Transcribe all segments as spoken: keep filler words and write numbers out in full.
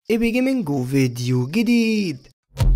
ايبي جيمنج وفيديو جديد.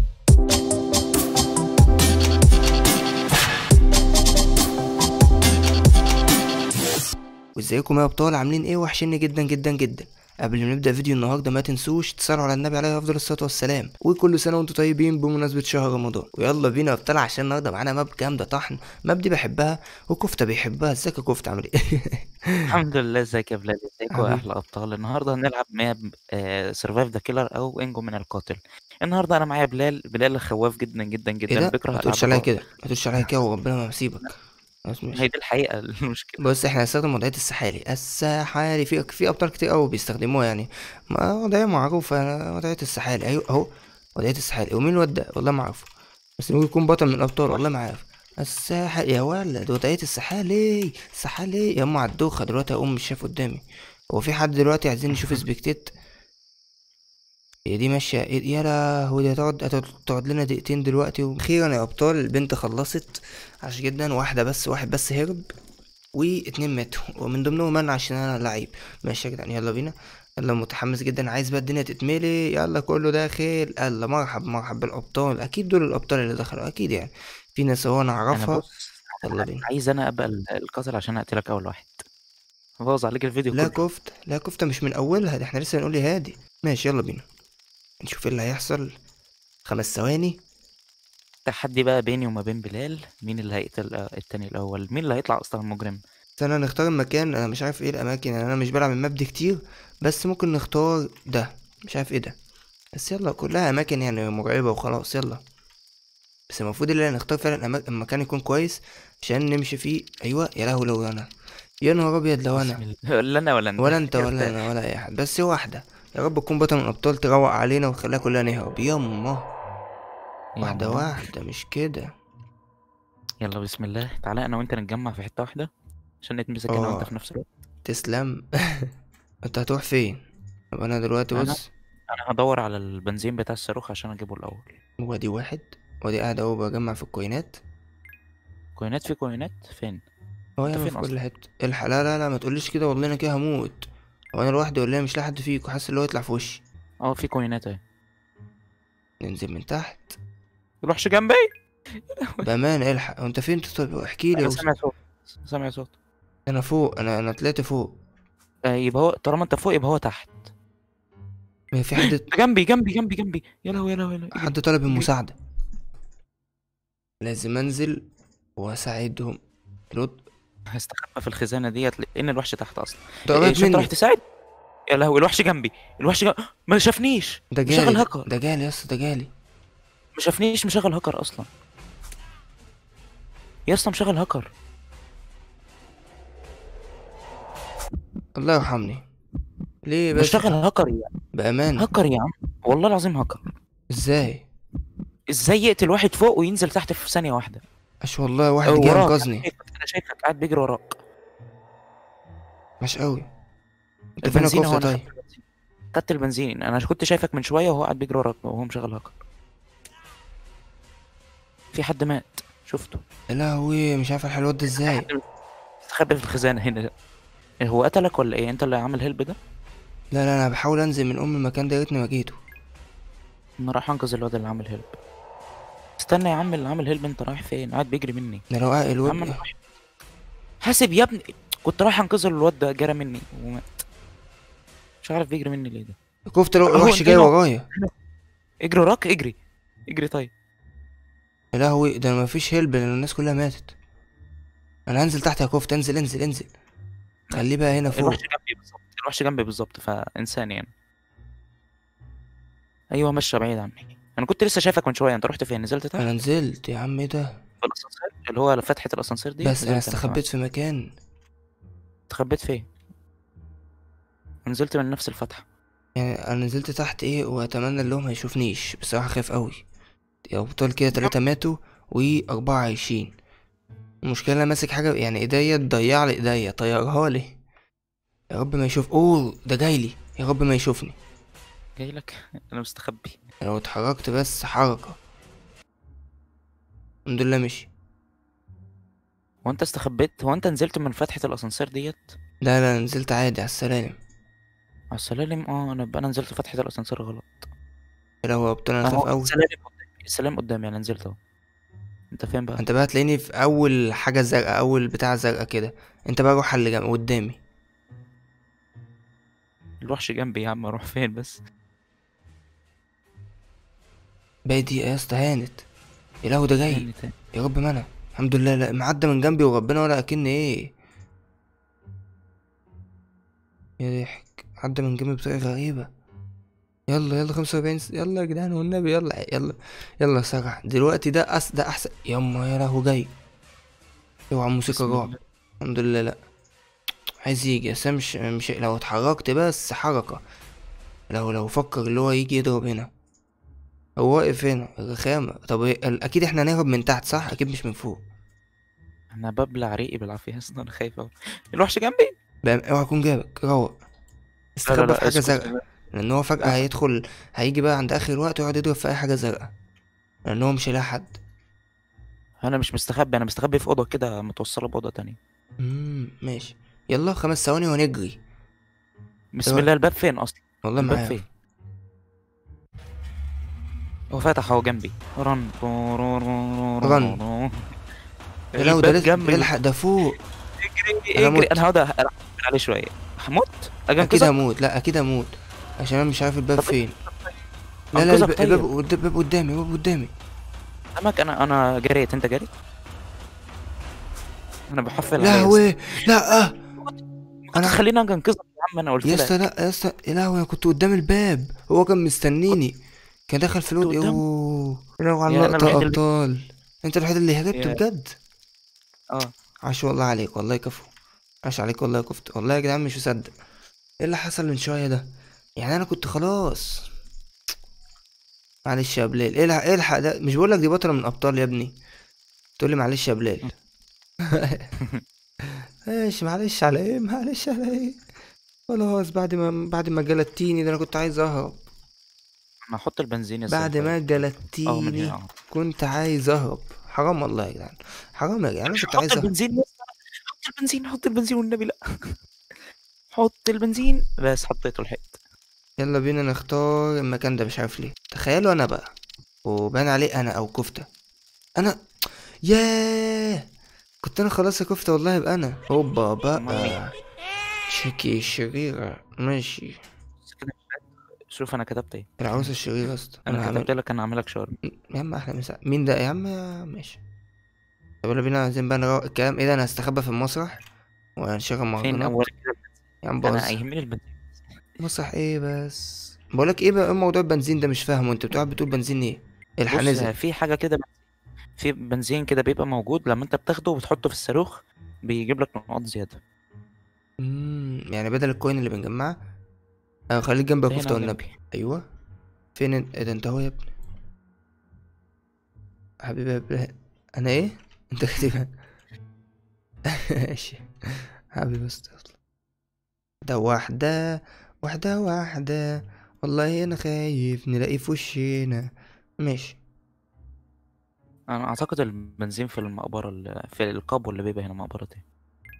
وازيكم يا ابطال، عاملين ايه؟ وحشني جدا جدا جدا. قبل ما نبدا فيديو النهارده ما تنسوش تصلوا على النبي عليه افضل الصلاه والسلام، وكل سنه وانتم طيبين بمناسبه شهر رمضان. ويلا بينا يا ابطال عشان النهارده معانا ماب جامده طحن. ماب دي بحبها وكفته بيحبها. ازيك يا كفته، عامل ايه؟ الحمد لله. ازيك يا بلال؟ ازيكم يا حبيبي. احلى ابطال؟ النهارده هنلعب ماب سرفايف ذا كيلر او انجو من القاتل. النهارده انا معايا بلال. بلال خواف جدا جدا ايه جدا، ده؟ بيكره ما تقولش العاب عليا الرعب. كده، ما تقولش عليا كده وربنا ما هسيبك. بس هي ماشي. دي الحقيقه المشكله. بص، احنا هنستخدم وضعية السحالي. السحالي في في ابطال كتير قوي بيستخدموها يعني. ما وضعية معروفة، وضعية السحالي. ايوه اهو، وضعية السحالي. ومين الواد ده؟ والله ما اعرفه، بس ممكن يكون بطل من الابطال، والله ما عارف. الساحل يا ولد، وضعية السحالي. السحالي يا ام على الدوخة دلوقتي، هقوم مش شايف قدامي. هو في حد دلوقتي عايزين نشوف سبيكتيت؟ هي دي ماشية؟ إيه- يا لهوي، دي هتقعد هتقعد تقعد لنا دقيقتين دلوقتي. واخيرا يا ابطال البنت خلصت. عاش جدا. واحدة بس، واحد بس هرب، واتنين ماتوا ومن ضمنهم انا عشان انا لعيب. ماشي يا جدعان، يلا بينا. يلا متحمس جدا، عايز بقى الدنيا تتملي. يلا كله داخل. يلا مرحب مرحب بالابطال. اكيد دول الابطال اللي دخلوا، اكيد يعني. في ناس هو انا انا اعرفها. بص، يلا بينا. عايز انا ابقى ال- القاتل عشان اقتلك اول واحد. بوظ عليك الفيديو لا كله. كفت، لا كفتة مش من اولها، ده احنا لسه هنقول يا هادي. ماشي يلا بينا، نشوف ايه اللي هيحصل. خمس ثواني. تحدي بقى بيني وما بين بلال، مين اللي هيقتل آه، التاني الاول؟ مين اللي هيطلع اصلا المجرم؟ استنى نختار المكان. انا مش عارف ايه الاماكن يعني، انا مش بلعب الماب دي كتير. بس ممكن نختار ده. مش عارف ايه ده، بس يلا كلها اماكن يعني مرعبة وخلاص. يلا. بس المفروض اللي نختار فعلا أما- المكان يكون كويس عشان نمشي فيه. ايوه يا لهوي، لو انا، يا نهار ابيض لو بسم انا. الله. ولا انا ولا انت ولا انت ولا ابدا. انا ولا اي حد، بس هو واحده. يا رب تكون بطل من الابطال تروق علينا وتخليها كلها نهرب. يما، يا واحده الله. واحده مش كده. يلا بسم الله، تعالى انا وانت نتجمع في حته واحده عشان نتمسك انا وانت اه، في نفس الوقت. تسلم. انت هتروح فين؟ طب انا دلوقتي انا بص. انا هدور على البنزين بتاع الصاروخ عشان اجيبه الاول. وادي واحد، وادي قاعد اهو بجمع في الكوينات. كوينات؟ في كوينات فين؟ هو انت ياما فين في كل اصلا؟ حته. الحق، لا لا لا، ما تقوليش كده والله انا كده هموت. هو انا لوحدي ولا إيه؟ مش لاقي حد فيكم، حاسس اللي هو يطلع في وشي. اه في كوينات اهي. ننزل من تحت. روحش جنبي. بأمانة الحق، وانت فين؟ طب احكي لي انا اوصل. سامع صوت. سامع صوت. انا فوق، انا انا طلعت فوق. آه يبقى هو، طالما انت فوق يبقى هو تحت. ما في حد؟ ده جنبي جنبي جنبي جنبي. يا لهوي يا لهوي يا لهوي. اجري. حد طلب اجري. المساعدة. لازم انزل واساعدهم. رد. هستخبى في الخزانه ديت لان الوحش تحت اصلا. ده إيه، قريب مش انت رايح مني. تساعد؟ يا لهوي الوحش جنبي. الوحش جنبي. ما شافنيش. ده جالي، مشغل ده, هاكر. ده جالي يا اسطى، ده جالي. ما شافنيش، مشغل هاكر اصلا. يا اسطى مشغل هاكر. الله يرحمني. ليه بس مشغل كده؟ هاكر يعني. بأمانة. هاكر يا عم. والله العظيم هاكر. ازاي؟ ازاي يقتل واحد فوق وينزل تحت في ثانيه واحده؟ مش والله واحد أه، جه وراك، انا انقذني. شايفك انا شايفك قاعد بيجري وراك. مش قوي. انت فين يا البنزين كفتة اهو، انا طيب؟ خدت البنزين. خدت البنزين، انا كنت شايفك من شويه وهو قاعد بيجري وراك وهو مشغل هاكر. في حد مات. شفته. يا لهوي، مش عارف الحل الواد ده في ازاي. حد مستخبي في الخزانه هنا. إيه، هو قتلك ولا ايه؟ انت اللي عامل هيلب ده؟ لا لا، انا بحاول انزل من ام المكان ده، يا ريتني ما جيته. انا رايح انقذ الواد اللي عامل هيلب. استنى يا عم، اللي عامل هيلب انت رايح فين؟ قاعد بيجري مني. ده لو عاقل يا عم الواد. انا رايح. حاسب يا ابني. كنت رايح انقذ الواد ده، جرى مني ومات. مش عارف بيجري مني ليه ده. كفتة لو اهو الوحش انت جاي هنا أهو. ورايا. هنا. اجري وراك، اجري. اجري طيب. يا لهوي، ده مفيش هلب لان الناس كلها ماتت. انا هنزل تحت يا كفتة، انزل انزل انزل. خليه بقى هنا الوحش فوق. جنبي بالظبط. الوحش جنبي بالظبط، فانسان يعني. ايوه مشى بعيد عني. انا كنت لسه شايفك من شويه. انت رحت فين؟ نزلت انا تحت؟ نزلت يا عم، ايه ده؟ في الاسانسير اللي هو فتحه الاسانسير ديت، بس انا نزلت انا كمان. استخبيت في مكان. اتخبيت فين؟ نزلت من نفس الفتحه. يعني انا نزلت تحت ايه، واتمنى اللي هو ما يشوفنيش. بصراحة خايف قوي. يا ابطال كده تلاتة ماتوا واربعة عايشين. المشكلة انا ماسك حاجة يعني، ايديا تضيع لي، ايديا طيرها لي. يا رب ما يشوف. اوه ده جاي لي، يا رب ما يشوفني. جاي لك. انا مستخبي. لو اتحركت بس حركة. الحمد لله مشي. هو انت استخبيت؟ هو انت نزلت من فتحه الاسانسير ديت؟ لا لا، نزلت عادي على السلالم. على السلالم. اه انا بقى انا نزلت فتحة الاسانسير غلط. لو ابطال انا اهو في اول. السلالم قدامي، السلالم قدامي، انا نزلت اهو. انت فين بقى؟ انت بقى هتلاقيني في اول حاجه زرقاء، اول بتاع زرقاء كده. انت بقى روح على اللي جنب قدامي. الوحش جنبي يا عم، اروح فين بس؟ باقي دي يا اسطى هانت. يا لهوي ده جاي. تاني تاني. يا رب منع. الحمد لله، لا معدى من جنبي وربنا ولا اكن ايه. يا ضحك عدى من جنبي بطريقه غريبه. يلا يلا خمسة وأربعين س- يلا يا جدعان والنبي يلا يلا. يلا سرع دلوقتي، ده أس ده احسن. يما يا لهوي جاي. اوعى الموسيقى بسم رعب. الله. الحمد لله لا. عايز يجي بس أنا مش مش لو اتحركت بس حركه. لو لو فكر اللي هو يجي يضرب هنا. هو واقف هنا الرخامة. طب إيه- ال- اكيد احنا هنهرب من تحت صح، اكيد مش من فوق. انا ببلع ريقي بالعافية اصلا، انا خايف اوي. الوحش جنبي. بقى اوعى يكون جابك روق. لا لا استخبى في لا حاجة اسكت. زرقاء. لان هو فجأة لا هيدخل. هيجي بقى عند اخر الوقت ويقعد يضرب في اي حاجة زرقاء. لان هو مش هيلاقي حد. انا مش مستخبي، انا مستخبي في اوضه كده متوصله باوضه تانية. امم ماشي. يلا خمس ثواني ونجري. ايه بسم الله. رأيك؟ الباب فين اصلا؟ والله ما الباب فين؟ عارف. هو فاتح اهو جنبي. رن. رن. يا لو ده الباب لسه جنبي. الحق ده فوق. اجري انا اجري، انا مت. هقعد أقفل عليه شويه. هموت اجي اكيد انقذك. هموت، لا اكيد هموت. عشان انا مش عارف الباب طب فين. لا لا الب- انقذك الباب طيب. قد- الباب قدامي، الباب قدامي. امك انا انا جريت، انت جريت. انا بحفل عليه يا اسطى. لهوي. لا آه. كنت انا تخليني اجي انقذك يا عم، انا قلت يا اسطى لك. لا يا اسطى يا لهوي انا كنت قدام الباب. هو كان كنت مستنيني. كان دخل في كنت الود. قدام. اوه لو على يا انا اللقطة يا الوحيد اللي. ابطال. انت الوحيد اللي هربت يا بجد. اه. عاش والله عليك والله كفو. عاش عليك والله كفت والله يا جدعان مش مصدق. ايه اللي حصل من شوية ده؟ يعني انا كنت خلاص. معلش يا بلال، ايه الحق ايه الحق ده، مش بقولك دي بطلة من ابطال يا ابني. تقولي معلش يا بلال. ماشي معلش على ايه، معلش على ايه. خلاص بعد ما بعد ما جلدتيني ده انا كنت عايز اهرب. انا هحط البنزين يا بعد سيرفايف. ما اه من جلدتيني هنا اه. كنت عايز اهرب. حرام والله يا جدعان. حرام يا جدعان انا مش كنت حط عايز اهرب. البنزين يا اسطى. حط البنزين، حط البنزين والنبي لا. حط البنزين بس، حطيته لحقت. يلا بينا نختار المكان ده مش عارف ليه، تخيلوا انا بقى. وبان عليه انا او كفتة. انا. ياه. كنت انا خلاص يا كفتة والله يبقى انا هوبا امال مين؟ بقى. تشيكي الشريرة ماشي. بس كده. شوف انا كتبت ايه. العروسة الشريرة يا اسطى انا انا كتبت هعمل. لك انا هعملك شاورما. يا عم احلى مساء مين ده يا عم. ماشي. طب يلا بينا عايزين بقى نروح الكلام ايه ده، انا هستخبى في المسرح وهنشغل فين مهرجانات. اول كده؟ يا عم انا بهزر. يهمني البنزين. مسرح ايه بس بقولك ايه بقى ايه موضوع البنزين ده مش فاهمه، انت بتقعد بتقول بنزين ايه. الحق بص نزل. في حاجه كده. في بنزين كده بيبقى موجود لما انت بتاخده وبتحطه في الصاروخ، بيجيب لك نقاط زياده. امم يعني بدل الكوين اللي بنجمعها. اه خليك جنب ده الكفتة هنا والنبي. جنبي. ايوه. فين انت ايه ده انت اهو يا ابني. حبيبي يا ابني. انا ايه. انت كاتب. ماشي. حبيبي بس. ده واحدة. واحدة واحدة. والله انا خايف نلاقي في وشنا. ماشي. انا اعتقد البنزين في المقبره اللي في القبو اللي بيبقى هنا، مقبره ايه.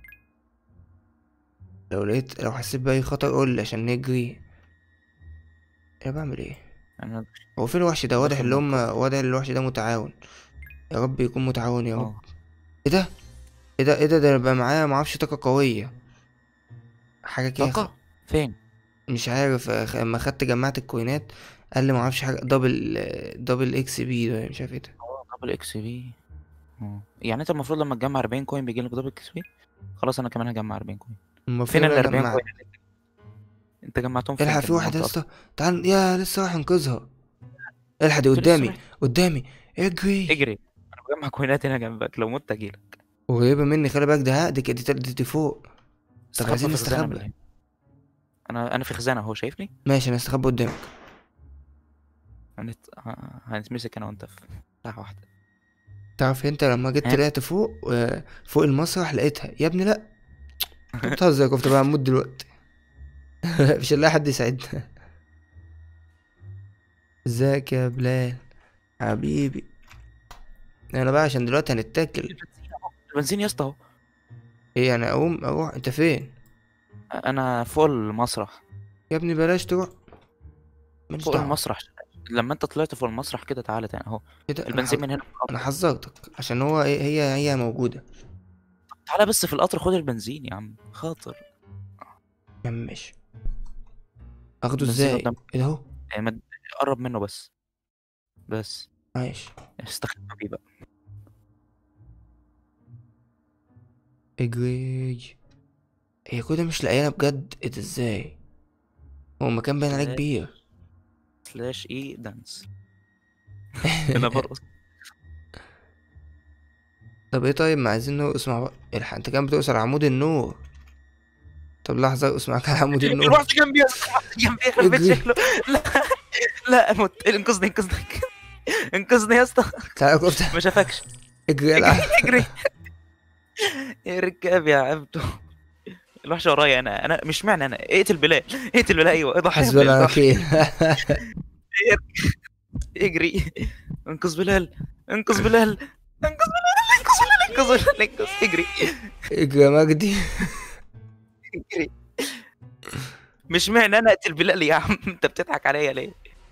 لو لقيت لو حسيت بأي خطر قول لي عشان نجري. انا بعمل ايه. انا هو فين الوحش ده، واضح داخل اللي من هم القبو. واضح اللي الوحش ده متعاون. يا رب يكون متعاون يا رب. اه. ايه ده. ايه ده ايه ده ده انا بقى معايا معرفش طاقة قوية. حاجة كده خ... طاقه. فين؟ مش عارف أخ- اما خدت جمعت الكوينات. قال لي معرفش حاجة دبل. دبل اكس بي ده مش عارف ايه ده. اه دبل اكس بي. اه يعني انت المفروض لما تجمع أربعين كوين بيجي لك دبل اكس بي. خلاص انا كمان هجمع أربعين كوين. المفروض فين ان ال انا أربعين كوين جمعت. اللي انت جمعتهم فين الحق في في واحد يا المنطقه اسطى. بتاعتك؟ تعال يا لسه راح انقذها. الحق دي انت لسه قدامي. رايح؟ قدامي. اجري. اجري. انا بجمع كوينات هنا جنبك، لو مت اجيلك. قريبة مني خلي بالك ده ها دي كده دي, دي, دي فوق. طب استخبى عايزين في خزانه نستخبى. من هنا. انا انا في خزانه اهو، شايفني. ماشي انا استخبى قدامك. هنت... ه- هنتمسك انا وانت في ساعه واحده. تعرف انت لما جيت ها. طلعت فوق آه، فوق المسرح لقيتها يا ابني لا. انت بتهزر كنت بقى هموت دلوقتي. مش هنلاقي حد يساعدنا. ازيك يا بلال. حبيبي. انا بقى عشان دلوقتي هنتاكل. البنزين اهو، البنزين يا اسطى اهو. ايه انا اقوم اروح انت فين. انا فوق المسرح. يا ابني بلاش تروح، ماليش فوق دعوة. المسرح. لما انت طلعت فوق المسرح كده تعالى تاني اهو. ايه ده؟ انا حظ... البنزين من هنا في انا القطر. حذرتك عشان هو إيه، هي هي موجودة. تعالى بس في القطر خد البنزين يا عم خاطر. يا عم ماشي. اخده البنزين ازاي؟ قدام. ايه ده اهو. يعني ما- قرب منه بس. بس ماشي. استخدم بيه بقى. اجري. هي كده مش لاقيانا بجد، ايه ده ازاي؟ هو المكان باين عليه سلاش كبير. سلاش اي دانس. انا برقص. طب ايه، طيب ما عايزين نرقص مع بعض. الحق انت كان بترقص على عمود النور. طب لحظة ارقص معاك على عمود النور. الواحد جنبي يا اسطى، الواحد جنبي يخرب بيت اجري. شكله. لا لا موت، انقذني انقذني انقذني يا اسطى. تعالى كفتة. ما شافكش. اجري يلا. اجري اجري يا ركاب يا عبدو. الوحش ورايا، انا انا مش معنى انا اقتل بلال. اقتل بلال، ايوه اضحي يا حسبي الله بلال ونعم ضحي. الوكيل. اجري. انقذ بلال. انقذ بلال. انقذ بلال. انقذ بلال. انقذ بلال. انقذ. اجري اجري يا مجدي. اجري. مش معنى انا اقتل بلال يا عم، انت بتضحك عليا ليه؟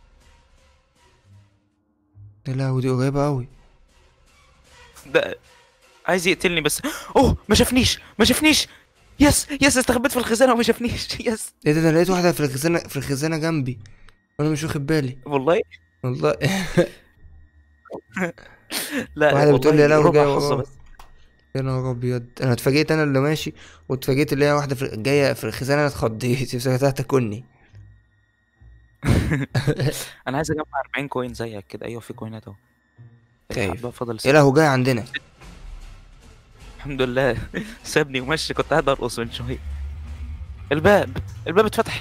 يا لهوي دي قريبة اوي. ده عايز يقتلني بس. اوه ما شافنيش ما شافنيش. يس يس استخبيت في الخزانه وما شافنيش. يس. ايه ده؟ انا لقيت واحدة في الخزانة، في الخزانة جنبي وانا مش واخد بالي. والله. والله. لا واحدة بتقول لي يا والله لهوي ربع جاية حظه وراه. بس. يا نهار ابيض، انا اتفاجئت انا اللي ماشي، واتفاجئت اللي هي واحدة في جاية في الخزانة، انا اتخضيت افتكرتها تاكلني. انا عايز اجمع أربعين كوين زيك كده. ايوه في كوينات اهو. الحق خايف. بقى فاضل يا ست. لهوي جاي عندنا. الحمد لله. سابني ومشي، كنت قاعد ارقص من شويه. الباب الباب اتفتح.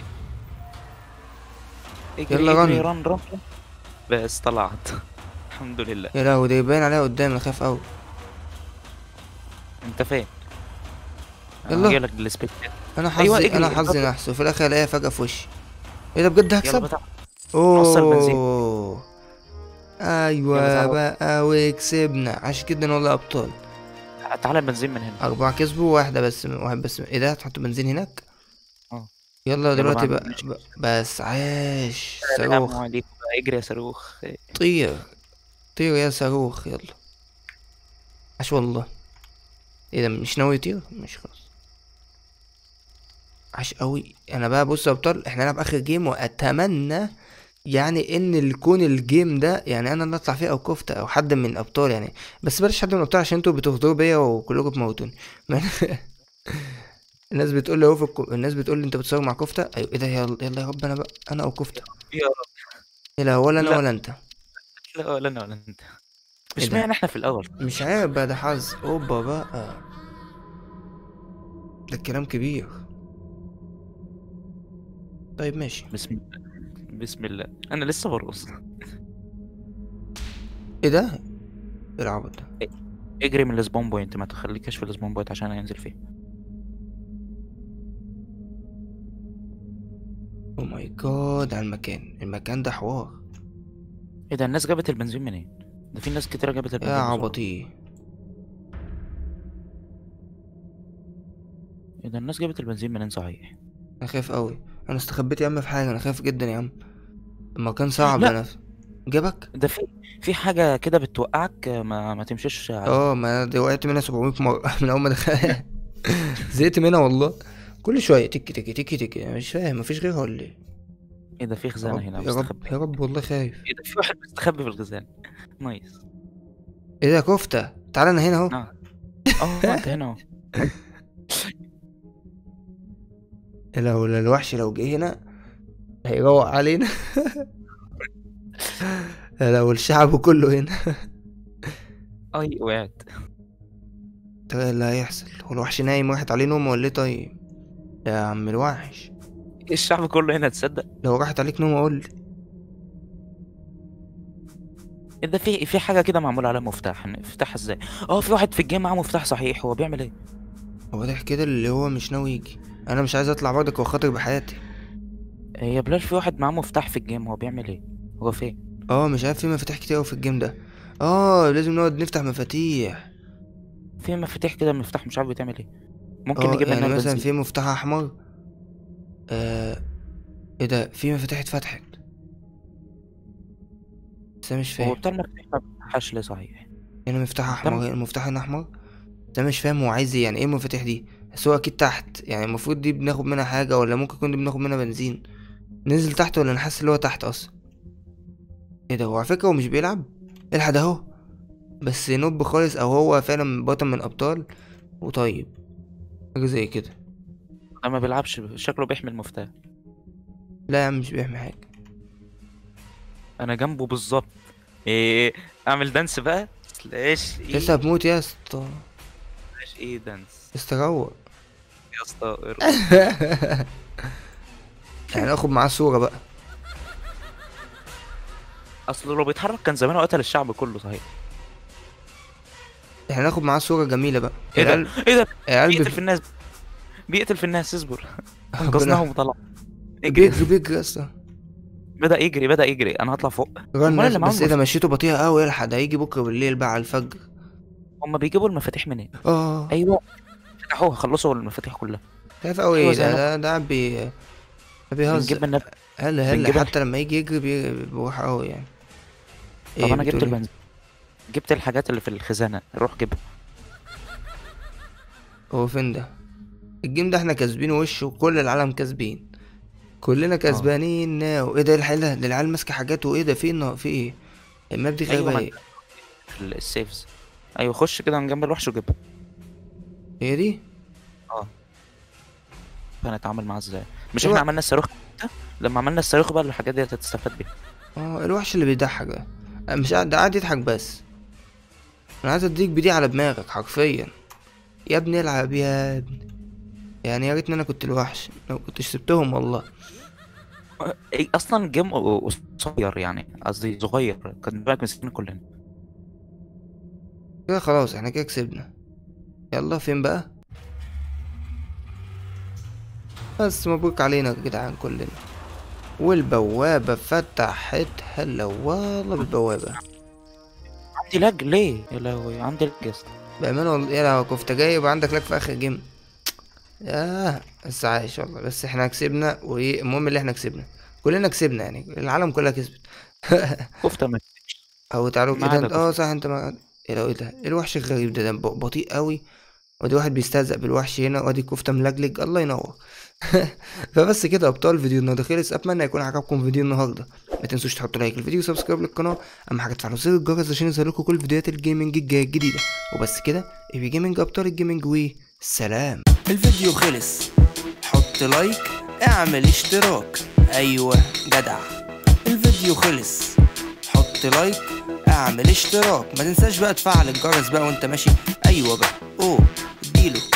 يلا اجري اجري رن. رن رن رن. بس طلعت. الحمد لله. يا لهوي ده باين عليها قدامي، انا خايف اوي. انت فين؟ انا يلا. هجيلك بالسبيك. انا ايوه حظي انا اجري حظي الباب. نحس، وفي الاخر الاقيها فجأة في وشي. ايه ده بجد يلا هكسب؟ بتاع. عصر البنزين. اوه. يلا ايوه تعالى. بقى وكسبنا، عشان كده والله ابطال. تعالى البنزين من هنا. اربعة كسبوا، واحدة بس واحد بس. ايه ده؟ هتحط بنزين هناك؟ اه يلا يلا دلوقتي بقى بقى, نمشي. بقى بس عاش السلام صاروخ. عليكم بقى. اجري يا صاروخ. طير. طير يا صاروخ يلا. عاش والله. ايه ده مش ناوي يطير؟ مش خلاص. عاش قوي. انا بقى بص يا ابطال، احنا هنلعب اخر جيم، واتمنى يعني ان يكون الجيم ده يعني انا اللي اطلع فيه او كفته او حد من الابطال يعني. بس بلاش حد من الابطال عشان انتوا بتغدروا بيا وكلكم تموتوني. الناس بتقول لي اهو في الكو... الناس بتقول لي انت بتصور مع كفته. ايوه ايه ده؟ يلا يلا يا رب انا بقى، انا او كفته. يا رب. إيه لا ولا انا لا ولا انت. لا ولا انا ولا انت. ايه مش ده؟ معنى احنا في الاول. مش عارف بقى، ده حظ. اوبا بقى، ده الكلام كبير. طيب ماشي. بسم الله. بسم الله انا لسه برقص. ايه ده؟ ايه العبط ده؟ اجري من السبون بوينت، ما تخليكش في السبون بوينت عشان هينزل فيه. او ماي جاد على المكان، المكان ده حوار. ايه ده؟ الناس جابت البنزين منين؟ ده في ناس كتيرة جابت يا البنزين بسرعة. عبطي. ايه ده؟ الناس جابت البنزين منين صحيح؟ انا خايف قوي. انا استخبيت يا عم في حاجه، انا خايف جدا يا عم. المكان صعب. لا انا جابك. ده في في حاجة كده بتوقعك، ما ما تمشيش عليها. اه ما انا دي وقعت منها سبعمية مره من اول ما دخلت. زهقت منها والله. كل شويه تك تك تك تك، أنا مش فاهم مفيش غيرها ولا ايه؟ ايه ده؟ في يا خزانة رب هنا يا رب مستخبي. يا رب والله خايف. ايه ده؟ في واحد مستخبي في الخزانة. نايس. ايه ده كفته؟ تعالى انا هنا اهو. اه اه انت هنا اهو. لو الوحش لو جه هنا هيروق علينا. لو الشعب كله هنا. اي وقعت. طيب ايه اللي هيحصل؟ هو الوحش نايم واحد عليه نوم ولا ايه؟ طيب يا عم الوحش، الشعب كله هنا، تصدق؟ لو راحت عليك نوم قول لي. ايه ده؟ في في حاجة كده معمول عليها مفتاح، نفتحها ازاي؟ اه في واحد في الجيم معاه مفتاح صحيح، هو بيعمل ايه؟ هو واضح كده اللي هو مش ناوي يجي. انا مش عايز اطلع برضك واخاطر بحياتي. يا بلاش، في واحد معاه مفتاح في الجيم، هو بيعمل ايه؟ هو فين؟ اه مش عارف، في مفاتيح كتير أوي في الجيم ده. اه لازم نقعد نفتح مفاتيح. في مفاتيح كده، مفتاح مش عارف بتعمل ايه. ممكن اه نجيب منها يعني مثلا البنزين. في مفتاح احمر. آه ايه ده؟ في مفاتيح اتفتحت بس انا مش هو فاهم. بتاع المفتاح ما فتحش ليه صحيح؟ هنا مفتاح بتاع احمر، هنا المفتاح هنا احمر. بس انا مش فاهم هو عايز ايه، يعني ايه المفاتيح دي؟ بس هو اكيد تحت، يعني المفروض دي بناخد منها حاجة، ولا ممكن يكون دي بناخد منها بنزين. نزل تحت ولا انا حاسس ان هو تحت اصلا؟ ايه ده؟ هو على فكرة هو مش بيلعب. الحق اهو. بس نوب خالص، او هو فعلا بطل من ابطال وطيب، حاجة زي كده. ده ما بيلعبش، شكله بيحمل مفتاح. لا يا عم مش بيعمل حاجة. انا جنبه بالظبط. ايه؟ اعمل دانس بقى. سلاش لسه ايه؟ هتموت يا اسطى. سلاش ايه دانس؟ استروق. يا اسطى ارقص. يعني ناخد معاه صورة بقى. اصل لو بيتحرك كان زمانه قتل الشعب كله صحيح. احنا ناخد معاه صورة جميلة بقى ايه ده؟ العيال. ايه ده؟ العيال بيقتل في بب... الناس. بيقتل في الناس، اصبر. ربنا. انقذناهم وطلع. اجري. بيجري بيجري يا اسطى. بدأ يجري، بدأ يجري، انا هطلع فوق. رن امال يا اللي اسطى. معاهم بس ايه ده؟ المفاتيح، مشيته بطيئة قوي، يلحق ده هيجي بكرة بالليل بقى على الفجر. هم بيجيبوا المفاتيح منين؟ اه. ايوه، فتحوها، خلصوا المفاتيح كلها. خايف قوي ايوه ده زي ما ده ده بي... بيهزر. بنجيب من نب... هلا هلا، بنجيب ال... حتى لما يجي يجري بي- بيروح قوي يعني. طب ايه انا جبت بتقول ايه؟ البنزين، جبت الحاجات اللي في الخزانة، روح جيبها. هو فين ده؟ الجيم ده احنا كاسبين وش، وكل العالم كاسبين. كلنا اه كسبانين ناو. ايه ده؟ الحل ده ده العيال ماسكة حاجات، وايه ده؟ في إنه- في ايه؟ الماب دي ايوه، غريبة ما انت ايه؟ ال- السيفز. ايوه خش كده من جنب الوحش وجيبها. هي دي؟ اه، هنتعامل معاه ازاي؟ مش احنا الو... عملنا الصاروخ ده؟ لما عملنا الصاروخ بقى الحاجات دي هتستفاد بيها. اه الوحش اللي بيضحك ده. أنا مش قاعد، ده قاعد يضحك بس. انا عايز اديك بدي على دماغك حرفيا. يا ابني العب يا ابني. يعني يا ريتني انا كنت الوحش، لو كنتش سبتهم والله. إيه، اصلا جيم قصير يعني، قصدي صغير، كان بالك مسكين كلنا. كده خلاص احنا كده كسبنا. يلا فين بقى؟ بس مبروك علينا يا جدعان كلنا. والبوابة فتحت. هلا والله بالبوابة. عندي لاج ليه يا لهوي؟ عندي لاج يا اسطى. بأمانة والله يا لو كنت جاي يبقى عندك لك في آخر جيم. ياه بس عايش والله. بس احنا كسبنا، وايه المهم اللي احنا كسبنا. كلنا كسبنا يعني، العالم كلها كسبت. كفته ما او تعالوا ما كده عدا انت، اه كفته. صح انت ما. ايه ده؟ ايه ده؟ إيه الوحش الغريب ده؟ ده ب- بطيء قوي. وادي واحد بيستهزأ بالوحش هنا، وادي كفتة ملجلج، الله ينور. فبس كده ابطال، فيديو النهارده خلص. اتمنى يكون عجبكم فيديو النهارده. ما تنسوش تحطوا لايك للفيديو وسبسكرايب للقناه. اهم حاجه تفعلوا زر الجرس عشان يظهرلكوا كل فيديوهات الجيمنج الجايه الجديده. وبس كده، ايبي جيمنج ابطال الجيمنج، وسلام. الفيديو خلص. حط لايك، اعمل اشتراك. ايوه جدع. الفيديو خلص. حط لايك، اعمل اشتراك. ما تنساش بقى تفعل الجرس بقى وانت ماشي. ايوه بقى. اوه اديله.